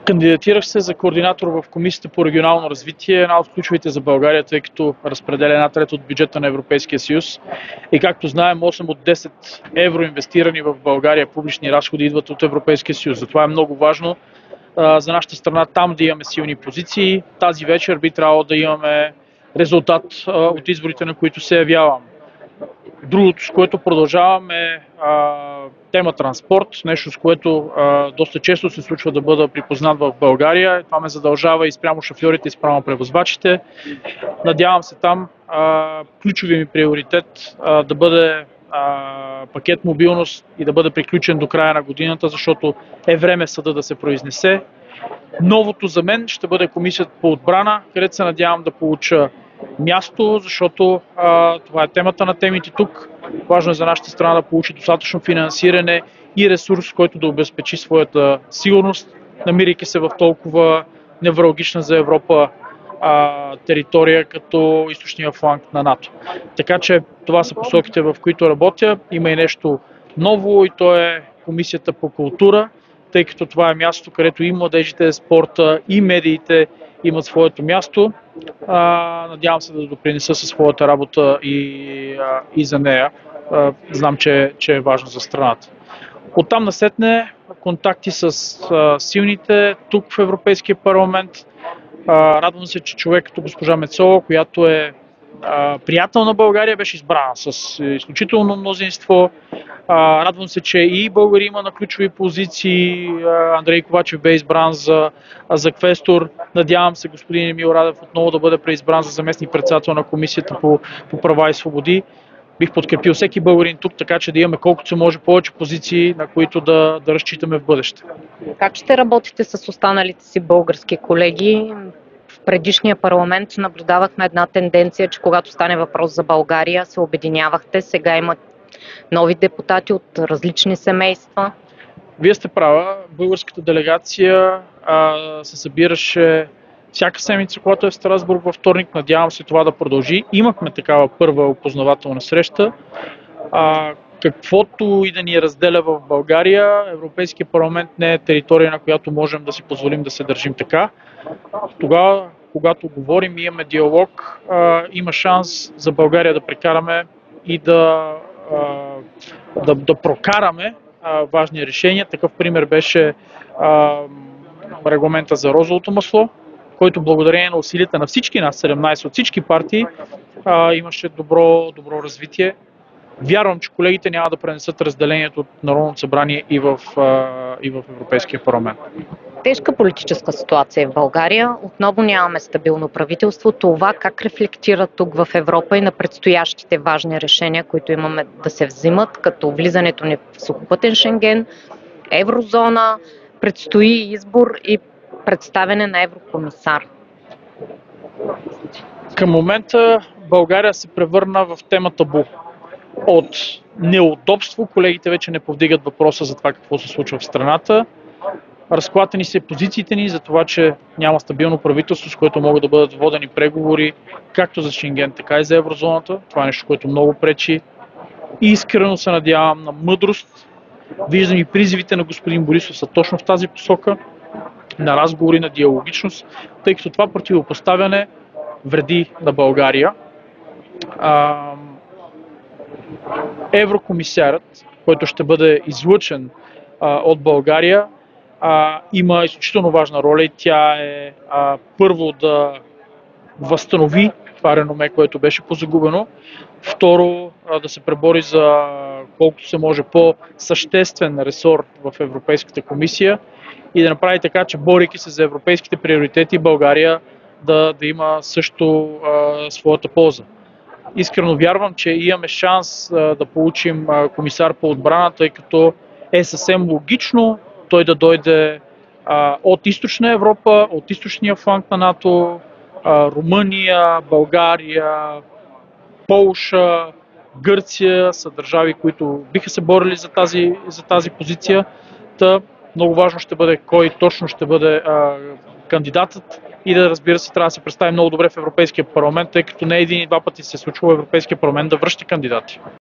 Кандидатирах се за координатор в Комисията по регионално развитие, една от ключовите за България, тъй като разпределя една трета от бюджета на Европейския съюз. И както знаем, 8 от 10 евро инвестирани в България публични разходи идват от Европейския съюз. Затова е много важно за нашата страна там да имаме силни позиции. Тази вечер би трябвало да имаме резултат от изборите, на които се явявам. Другото, с което продължавам е тема транспорт, нещо с което доста често се случва да бъда припознат в България. Това ме задължава и спрямо шофьорите, и спрямо превозвачите. Надявам се там ключови ми приоритет да бъде пакет мобилност и да бъде приключен до края на годината, защото е време съда да се произнесе. Новото за мен ще бъде Комисията по отбрана, където се надявам да получа място, защото това е темата на темите тук. Важно е за нашата страна да получи достатъчно финансиране и ресурс, който да обезпечи своята сигурност, намирайки се в толкова невралгична за Европа територия като източния фланг на НАТО. Така че това са посоките, в които работя. Има и нещо ново и то е Комисията по култура, тъй като това е място, където и младежите, спорта, и медиите имат своето място. Надявам се да допринеса със своята работа и за нея. Знам, че е важно за страната. Оттам насетне контакти с силните тук в Европейския парламент. Радвам се, че човек като госпожа Мецола, която е приятел на България, беше избрана с изключително мнозинство. Радвам се, че и българи има на ключови позиции. Андрей Ковачев бе избран за квестор. Надявам се господин Емил Радев отново да бъде преизбран за заместник-председател на Комисията по права и свободи. Бих подкрепил всеки българин тук, така че да имаме колкото се може повече позиции, на които да разчитаме в бъдеще. Как ще работите с останалите си български колеги? В предишния парламент наблюдавахме една тенденция, че когато стане въпрос за България, се обединявахте. Сега има нови депутати от различни семейства. Вие сте права. Българската делегация се събираше всяка седмица, когато е в Страсбург във вторник. Надявам се това да продължи. Имахме такава първа опознавателна среща. Каквото и да ни разделя в България, Европейския парламент не е територия, на която можем да си позволим да се държим така. Тогава, когато говорим и имаме диалог, има шанс за България да прекараме и да прокараме важни решения. Такъв пример беше регламента за розовото масло, който благодарение на усилията на всички нас, 17 от всички партии, имаше добро развитие. Вярвам, че колегите няма да пренесат разделението от Народното събрание и в Европейския парламент. Тежка политическа ситуация в България. Отново нямаме стабилно правителство. Това как рефлектира тук в Европа и на предстоящите важни решения, които имаме да се взимат, като влизането ни в сухопътен Шенген, еврозона, предстои избор и представяне на еврокомисар. Към момента България се превърна в тема табу. От неудобство колегите вече не повдигат въпроса за това какво се случва в страната. Разклатени са позициите ни за това, че няма стабилно правителство, с което могат да бъдат водени преговори както за Шенген, така и за еврозоната. Това е нещо, което много пречи. И искрено се надявам на мъдрост. Виждам и призивите на господин Борисов са точно в тази посока, на разговори, на диалогичност, тъй като това противопоставяне вреди на България. Еврокомисарът, който ще бъде излъчен от България, има изключително важна роля и тя е първо да възстанови това реноме, което беше позагубено. Второ, да се пребори за колкото се може по-съществен ресор в Европейската комисия и да направи така, че борейки се за европейските приоритети, България да има също своята полза. Искрено вярвам, че имаме шанс да получим комисар по отбрана, тъй като е съвсем логично той да дойде от източна Европа, от източния фланг на НАТО, Румъния, България, Полша, Гърция са държави, които биха се борили за тази позиция. Много важно ще бъде кой точно ще бъде кандидатът и да, разбира се, трябва да се представи много добре в Европейския парламент, тъй като не един и два пъти се е случвало Европейския парламент да връща кандидати.